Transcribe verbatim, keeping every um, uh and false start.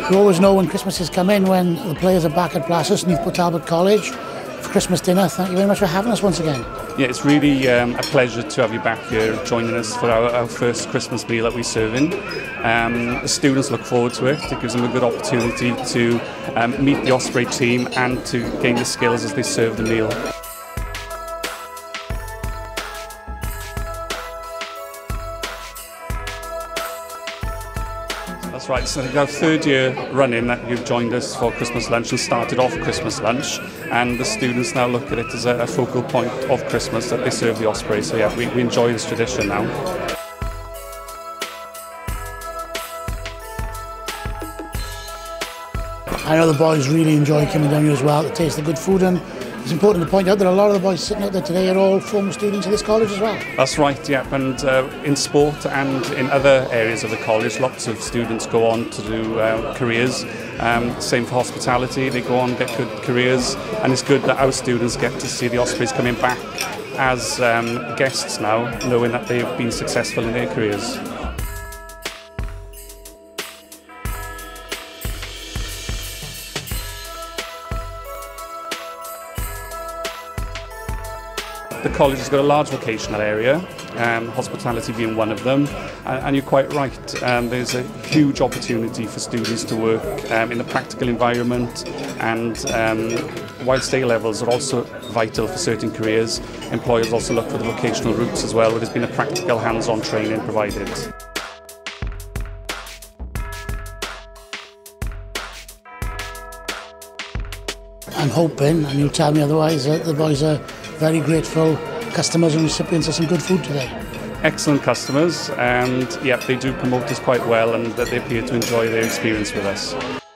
You always know when Christmas is coming, when the players are back at Blasus, Newport Talbot College, for Christmas dinner. Thank you very much for having us once again. Yeah, it's really um, a pleasure to have you back here joining us for our, our first Christmas meal that we're serving. Um, the students look forward to it. It gives them a good opportunity to um, meet the Osprey team and to gain the skills as they serve the meal. That's right, so I think our third year running that you've joined us for Christmas lunch and started off Christmas lunch, and the students now look at it as a, a focal point of Christmas that they serve the Osprey. So yeah, we, we enjoy this tradition now. I know the boys really enjoy coming down here as well to taste the good food, and it's important to point out that a lot of the boys sitting out there today are all former students of this college as well. That's right, yeah, and uh, in sport and in other areas of the college, lots of students go on to do uh, careers. Um, same for hospitality, they go on get good careers, and it's good that our students get to see the Ospreys coming back as um, guests now, knowing that they've been successful in their careers. The college has got a large vocational area, um, hospitality being one of them, and, and you're quite right, um, there's a huge opportunity for students to work um, in the practical environment, and um, whilst A levels are also vital for certain careers, employers also look for the vocational routes as well, where there's been a practical hands-on training provided. I'm hoping, and you'll tell me otherwise, that the boys are very grateful customers and recipients of some good food today. Excellent customers, and yep, they do promote us quite well, and that they appear to enjoy their experience with us.